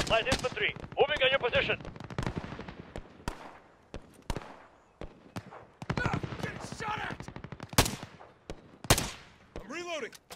Light infantry, moving on your position. Getting shot at! I'm reloading!